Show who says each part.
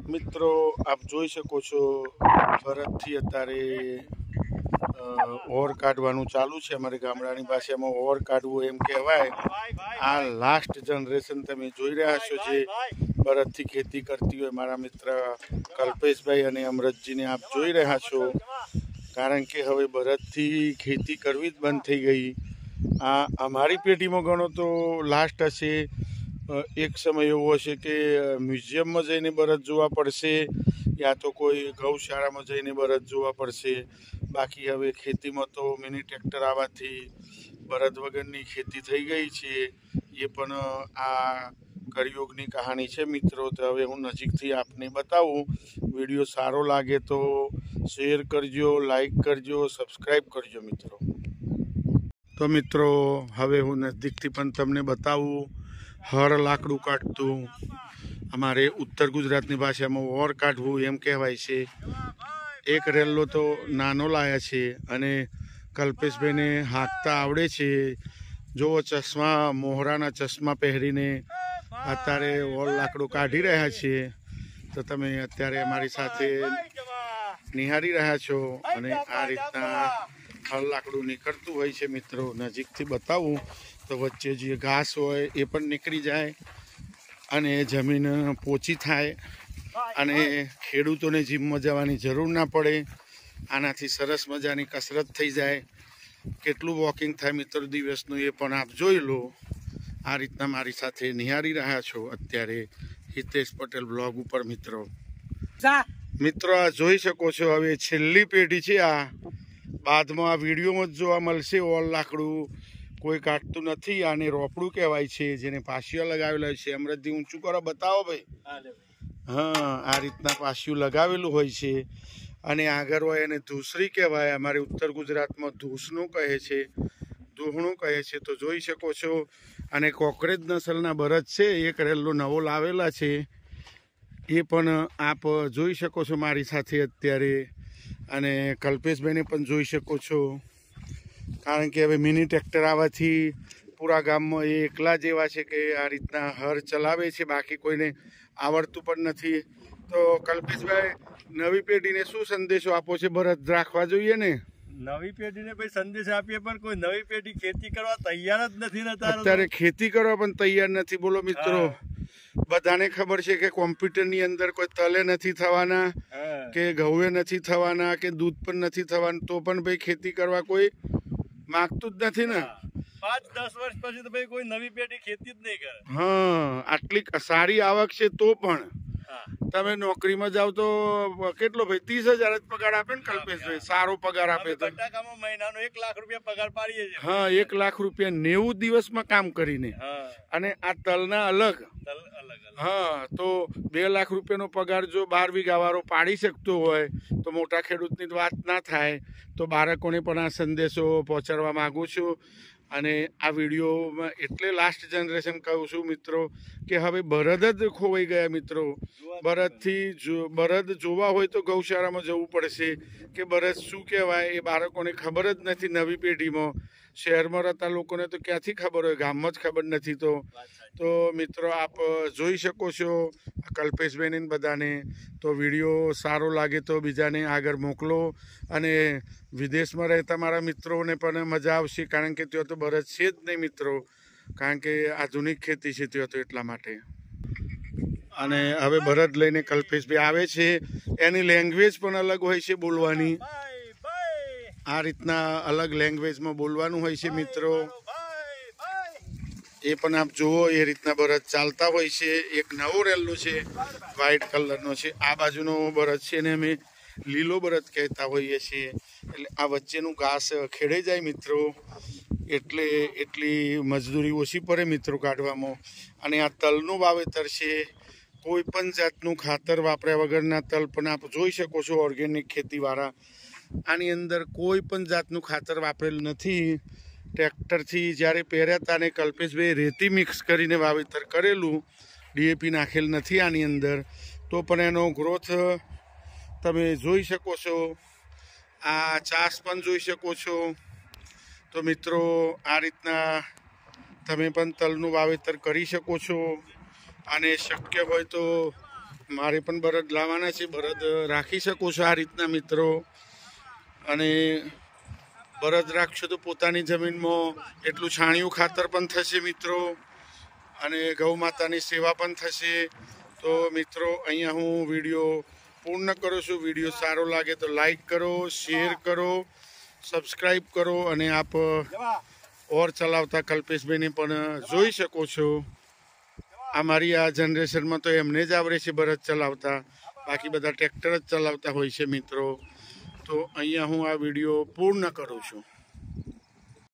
Speaker 1: મિત્રો આપ જોઈ શકો છો ભરતથી અત્યારે ઓર કાઢવાનું ચાલુ છે। અમારી ગામડાની ભાષામાં ઓર કાઢવું એમ કહેવાય। આ લાસ્ટ જનરેશન તમે જોઈ રહ્યા છો જે ભરતથી ખેતી કરતી હોય મારા મિત્ર કલ્પેશભાઈ અને અમરતજીને આપ જોઈ રહ્યા છો। કારણ કે હવે ભરતથી ખેતી કરવી જ બંધ થઈ ગઈ। આ અમારી પેઢીમાં ગણો તો લાસ્ટ હશે। એક સમય એવો હશે કે મ્યુઝિયમમાં જઈને બળદ જોવા પડશે યા તો કોઈ ગૌશાળામાં જઈને બળદ જોવા પડશે। બાકી હવે ખેતીમાં તો મિની ટ્રેક્ટર આવવાથી બળદ વગરની ખેતી થઈ ગઈ છે। એ પણ આ કળિયુગની કહાની છે મિત્રો। તો હવે હું નજીકથી આપને બતાવું। વિડીયો સારો લાગે તો શેર કરજો, લાઈક કરજો, સબસ્ક્રાઈબ કરજો મિત્રો। તો મિત્રો હવે હું નજીકથી પણ તમને બતાવું હર લાકડું કાઢતું। અમારે ઉત્તર ગુજરાતની ભાષામાં ઓર કાઢવું એમ કહેવાય છે। એક રેલ્લો તો નાનો લાયા છે અને કલ્પેશભાઈને હાંકતા આવડે છે। જો ચશ્મા મોહરાના ચશ્મા પહેરીને અત્યારે ઓર લાકડું કાઢી રહ્યા છે। તો તમે અત્યારે અમારી સાથે નિહાળી રહ્યા છો અને આ રીતના હળ લાકડું નીકળતું હોય છે મિત્રો। નજીકથી બતાવું તો વચ્ચે જે ઘાસ હોય એ પણ નીકળી જાય અને જમીન પોચી થાય અને ખેડૂતોને જીમમાં જવાની જરૂર ના પડે। આનાથી સરસ મજાની કસરત થઈ જાય। કેટલું વોકિંગ થાય મિત્રો દિવસનું એ પણ આપ જોઈ લો। આ રીતના મારી સાથે નિહાળી રહ્યા છો અત્યારે હિતેશ પટેલ બ્લોગ ઉપર મિત્રો। આ જોઈ શકો છો હવે છેલ્લી પેઢી છે। આ બાદમાં આ વિડીયોમાં જ જોવા મળશે। ઓલ લાકડું કોઈ કાઢતું નથી। આને રોપડું કહેવાય છે જેને પાશિયા લગાવેલા છે। અમરતજી ઊંચું કરો બતાવો ભાઈ। હા આ રીતના પાશિયું લગાવેલું હોય છે અને આગળ હોય એને ધૂસરી કહેવાય। અમારે ઉત્તર ગુજરાતમાં ધૂસનું કહે છે, દૂહણું કહે છે। તો જોઈ શકો છો અને કોકરેજ નસલના બળદ છે। એક રેલ્લો નવો લાવેલા છે એ પણ આપ જોઈ શકો છો મારી સાથે અત્યારે અને કલ્પેશભાઈને પણ જોઈ શકો છો। કારણ કે હવે મિની ટ્રેક્ટર આવવાથી પૂરા ગામમાં એ એકલા જ એવા છે કે આ રીતના હળ ચલાવે છે। બાકી કોઈને આવડતું પણ નથી। તો કલ્પેશભાઈ નવી પેઢીને શું સંદેશો આપો છે? બળદ રાખવા જોઈએ ને?
Speaker 2: નવી પેઢીને ભાઈ સંદેશ આપીએ પણ કોઈ નવી પેઢી ખેતી કરવા તૈયાર જ નથી।
Speaker 1: અત્યારે ખેતી કરવા પણ તૈયાર નથી બોલો મિત્રો। બધાને ખબર છે કે કોમ્પ્યુટરની અંદર કોઈ તલે નથી થવાના કે ઘઉં નથી થવાના કે દૂધ પણ નથી થવાનું તો પણ ભાઈ ખેતી કરવા કોઈ માગતું જ નથી ને।
Speaker 2: 5-10 વર્ષ પછી તો ભાઈ કોઈ નવી પેઢી ખેતી જ નહીં કરે।
Speaker 1: હા આટલી સારી આવક છે તો પણ તમે નોકરીમાં જાવ તો કેટલો ભાઈ 30,000 જ પગાર આપે ને કલ્પેશભાઈ? સારો પગાર આપે તો
Speaker 2: મહિનાનો 1 લાખ રૂપિયા પગાર પાડીએ છીએ।
Speaker 1: હા 1 લાખ રૂપિયા 90 દિવસમાં કામ કરીને અને આ તલના અલગ। હા તો 2 લાખ રૂપિયાનો પગાર જો 12 વીઘા વાળો પાડી શકતો હોય તો મોટા ખેડૂતની વાત ના થાય। તો બાળકોને પણ આ સંદેશો પહોંચાડવા માંગુ છું અને આ વિડીયોમાં એટલે લાસ્ટ જનરેશન કહું છું મિત્રો કે હવે બળદ જ ખોવાઈ ગયા મિત્રો। બળદ જોવા હોય તો ગૌશાળામાં જવું પડશે કે બળદ શું કહેવાય એ બાળકોને ખબર જ નથી। નવી પેઢીમાં શહેરમાં રહેતા લોકોને તો ક્યાંથી ખબર હોય, ગામમાં જ ખબર નથી। તો મિત્રો આપ જોઈ શકો છો કલ્પેશભાઈને બધાને। તો વિડીયો સારો લાગે તો બીજાને આગળ મોકલો અને વિદેશમાં રહેતા મારા મિત્રોને પણ મજા આવશે। કારણ કે ત્યાં તો બળદ છે જ નહીં મિત્રો। કારણ કે આધુનિક ખેતી છે ત્યાં તો એટલા માટે। અને હવે બળદ લઈને કલ્પેશભાઈ આવે છે। એની લેંગ્વેજ પણ અલગ હોય છે બોલવાની। આ રીતના અલગ લેંગ્વેજમાં બોલવાનું હોય છે મિત્રો। એ પણ આપ જુઓ એ રીતના બળદ ચાલતા હોય છે। એક નવો રેલ્લો છે વ્હાઈટ કલરનો છે। આ બાજુનો બળદ છે ને અમે લીલો બળદ કહેતા હોઈએ છીએ। એટલે આ વચ્ચેનું ઘાસ ખેડાઈ જાય મિત્રો એટલે એટલી મજદૂરી ઓછી પડે મિત્રો કાઢવામાં। અને આ તલનું વાવેતર છે। કોઈ પણ જાતનું ખાતર વાપર્યા વગરના તલ પણ આપ જોઈ શકો છો ઓર્ગેનિક ખેતીવાળા। આની અંદર કોઈ પણ જાતનું ખાતર વાપરેલું નથી। ટ્રેક્ટરથી જ્યારે પહેર્યા હતા ને કલ્પેશભાઈ રેતી મિક્સ કરીને વાવેતર કરેલું, DAP નાખેલ નથી આની અંદર। તો પણ એનો ગ્રોથ તમે જોઈ શકો છો। આ ચાસ પણ જોઈ શકો છો। તો મિત્રો આ રીતના તમે પણ તલનું વાવેતર કરી શકો છો અને શક્ય હોય તો મારે પણ બળદ લાવવાના છે, બળદ રાખી શકો છો આ રીતના મિત્રો. અને બળદ રાખશો તો પોતાની જમીનમાં એટલું છાણિયું ખાતર પણ થશે મિત્રો, અને ગૌ માતાની સેવા પણ થશે. તો મિત્રો અહીંયા હું વિડીયો પૂર્ણ કરું છું. વિડીયો સારો લાગે તો લાઈક કરો, શેર કરો, સબસ્ક્રાઈબ કરો, અને આપ ઓર ચલાવતા કલ્પેશભાઈને પણ જોઈ શકો છો. અમારી આ જનરેશનમાં તો એમને જ આવડે છે બળદ ચલાવતા, બાકી બધા ટ્રેક્ટર જ ચલાવતા હોય છે મિત્રો. તો અહીંયા હું આ વિડીયો પૂર્ણ કરું છું.